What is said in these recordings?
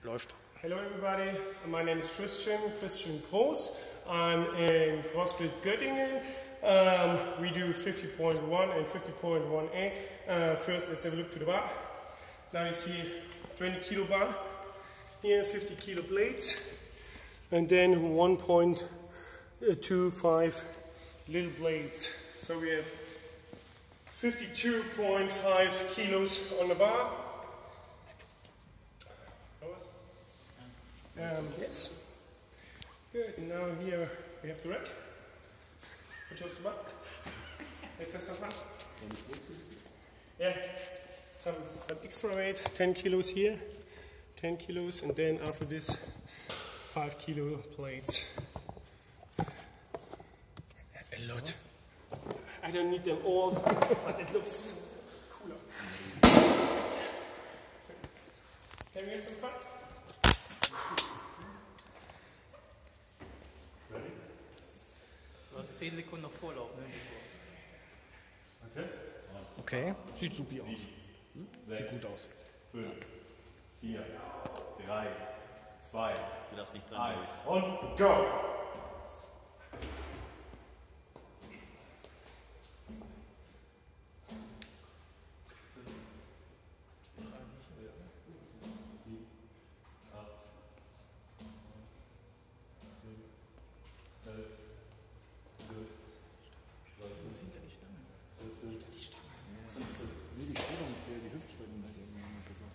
Läuft. Hello everybody, my name is Christian Groß. I'm in CrossFit Göttingen. We do 50.1 and 50.1a. First, let's have a look to the bar. Now you see 20 kilo bar, here 50 kilo plates, and then 1.25 little blades. So we have 52.5 kilos on the bar. Yes. Good. And now here we have the rack. Which was the bar? Is this one? Yeah. Some extra weight. 10 kilos here. 10 kilos, and then after this, 5 kilo plates. A lot. I don't need them all, but it looks cooler. Can we have some fun? Du hast 10 Sekunden noch Vorlauf, ne? Okay. Okay. Sieht supi aus. Sieht gut aus. 5, 4, 3, 2, Du darfst nicht dran 1 und go! Die Hüftschwellen hat irgendjemand gesagt.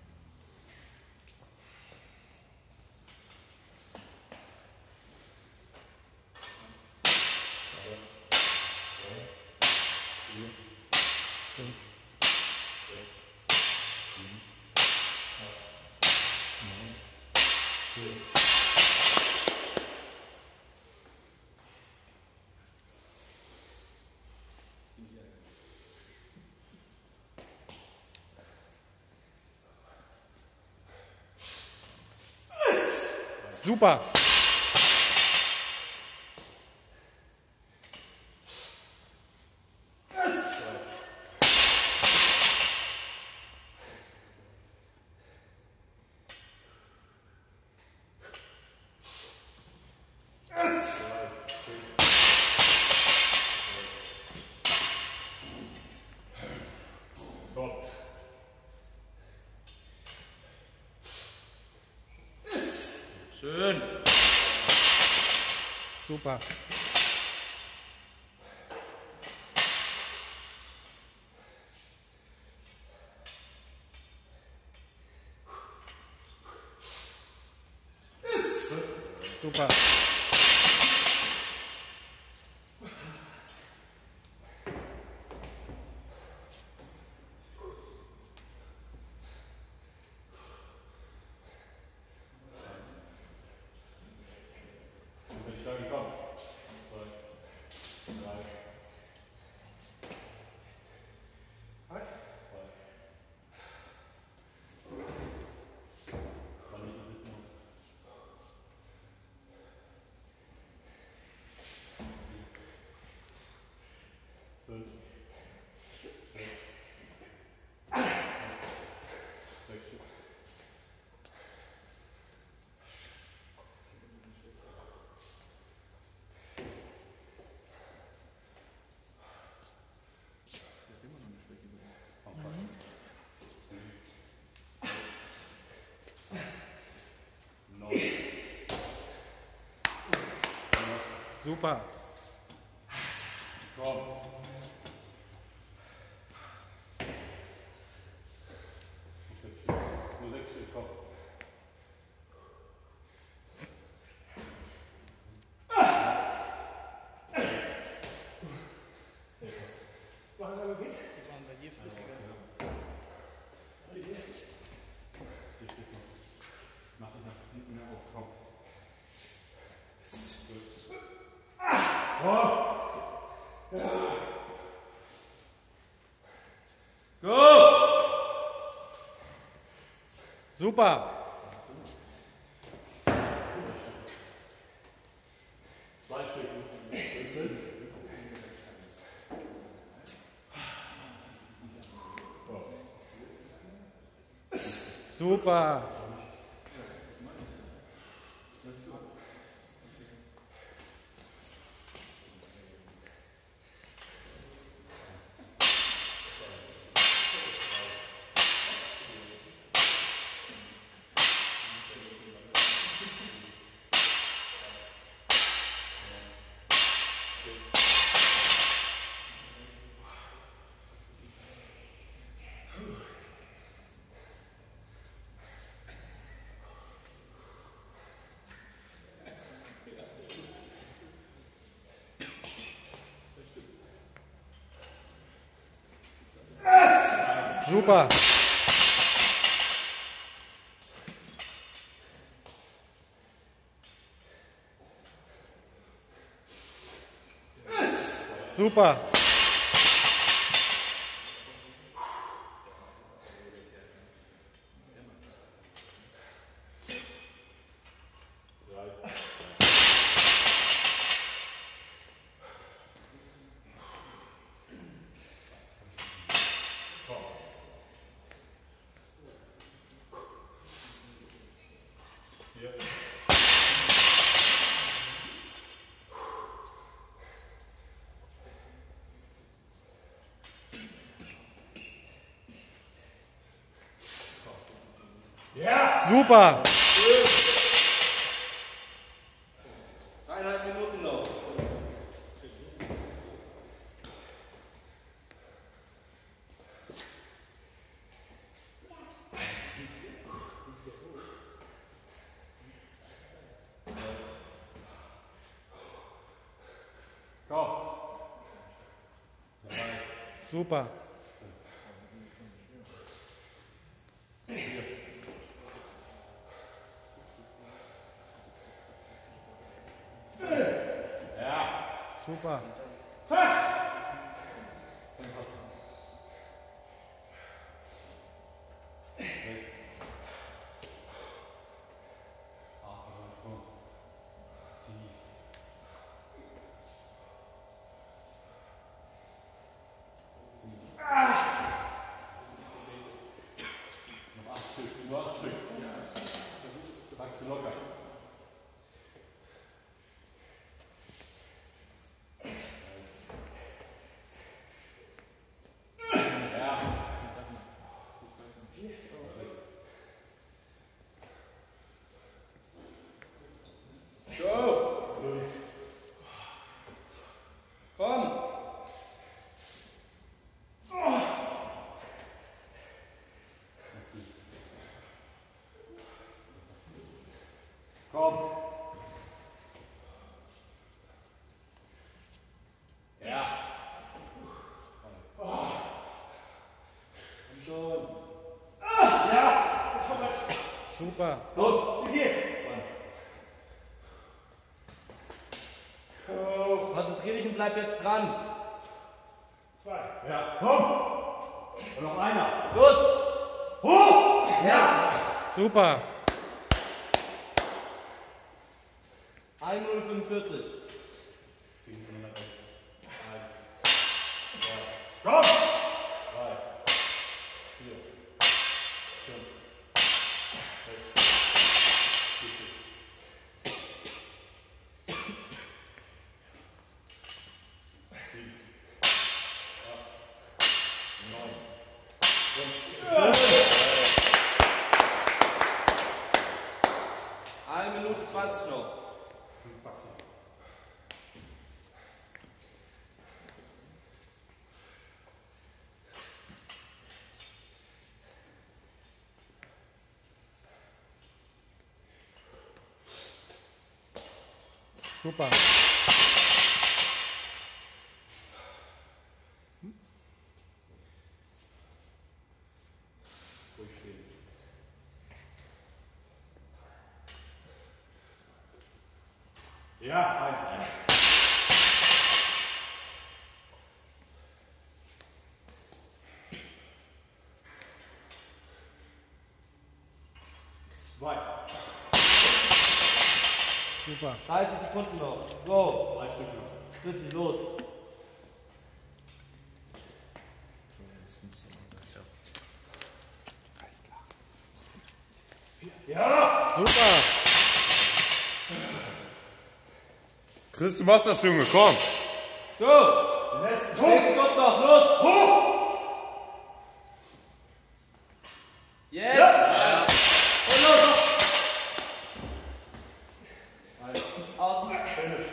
Super! Schön. Super. Super. Super. Komm. Nur 6 Stück, komm. Machen wir okay? Die waren bei dir flüssiger. Mach dich nach hinten auf, komm. Go! Super! 2 Stück. Super! Super. Super. Super. 3,5 Minuten noch. Super. Super. Noch 8 Stück. Nur 8 Stück. Packst du locker. Komm. Ja. Komm schon. Ja. Super. Los, hier. Konzentrier dich und bleib jetzt dran. 2. Ja, komm. Und noch einer. Los! Hoch. Ja! Super. 1,045. 10, 1, 2, komm. 3, 4, 5, 1 Minute 20 noch. 5 Packst du. Super. Ruhig stehen. Ja, 1. 2. Super. 30 Sekunden noch. Go! 3 Stück noch. Richtig, los. Super. Chris, du machst das, Junge, komm. Go! Den letzten. 10 Sekunden noch. Los! Hoch. Yes! Und los! Aus. Finish.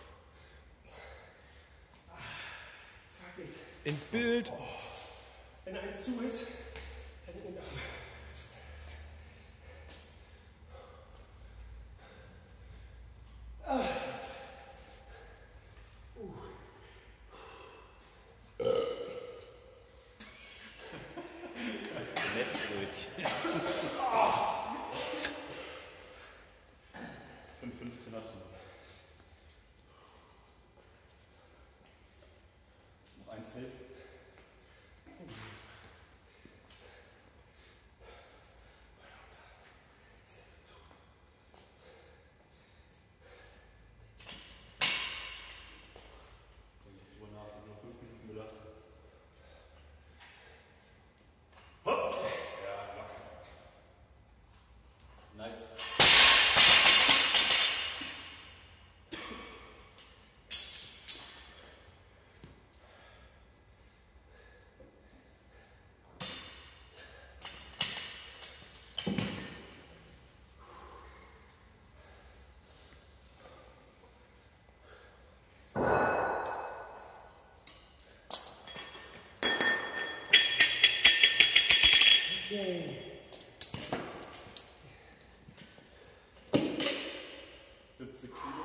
Ins Bild. Wenn eins zu ist, dann in den Arm. Mettbrötchen. 5,15 hast du noch. Noch 1,11. Drüber nach, sind nur 5 Minuten belastet. Hopp! Ja, locker. Nice. Okay. 70 Kilo.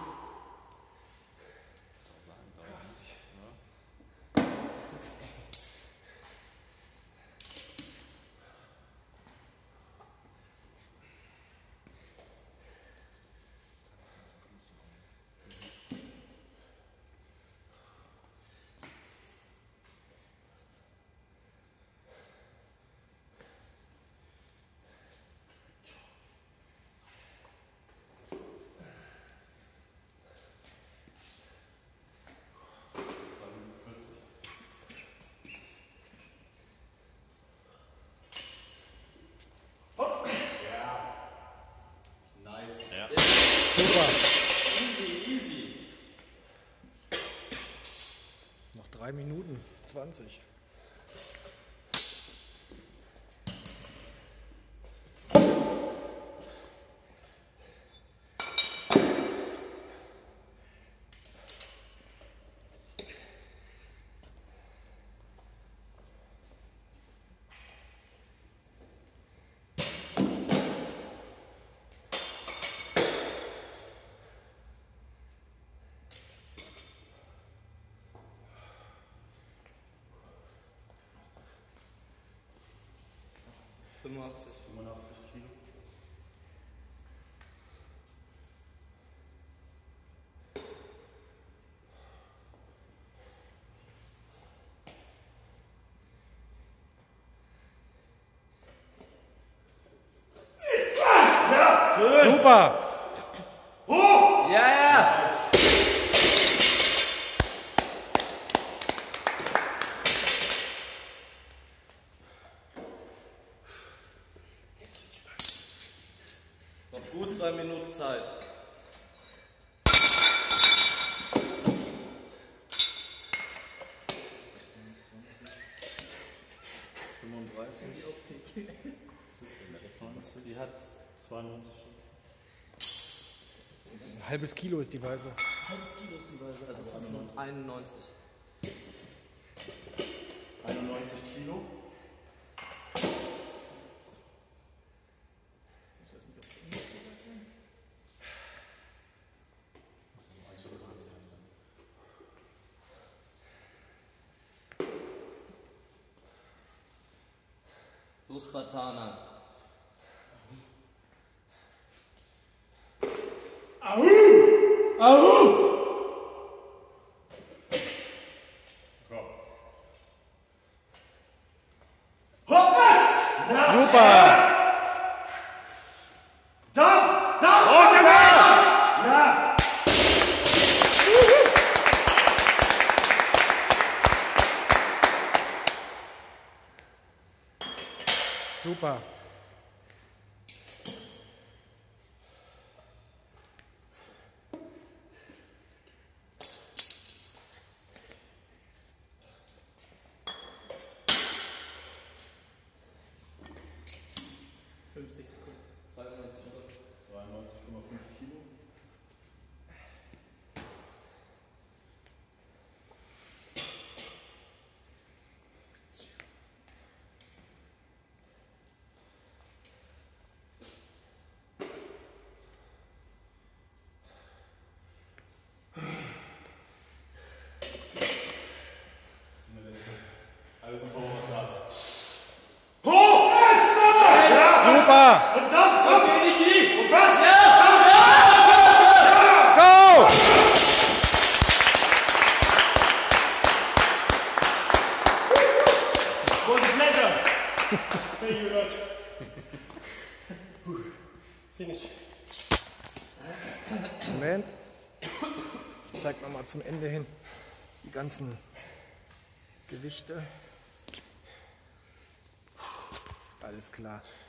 Super. Easy. Noch 3 Minuten 20. Fünfundachtzig. 85 Kilo. Super. Ja, ja. Noch gut 2 Minuten Zeit. Die hat 92. Ein halbes Kilo ist die Weiße. Halbes Kilo ist die Weise. Also es ist nur 91. 91 Kilo. Los, Spartaner. Super. Super. Sekunden. 93,5 Kilo. Thank you a lot. Finish. Moment. Ich zeig nochmal zum Ende hin die ganzen Gewichte. Alles klar.